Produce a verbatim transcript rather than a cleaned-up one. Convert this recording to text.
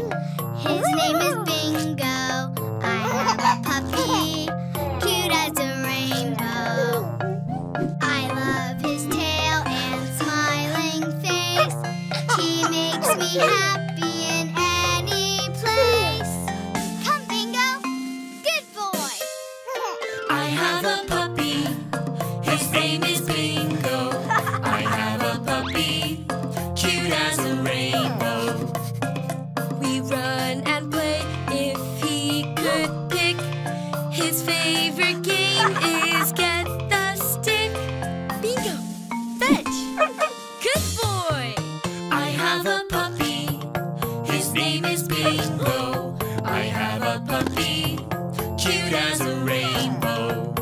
His name is Bingo. I have a puppy, cute as a rainbow. I love his tail and smiling face. He makes me happy in any place. Come, Bingo! Good boy! I have a puppy. His name is Bingo. I have a puppy, cute as a rainbow. We run and play. If he could pick, his favorite game is get the stick. Bingo, fetch. Good boy. I have a puppy. His name is Bingo. I have a puppy, cute as a rainbow.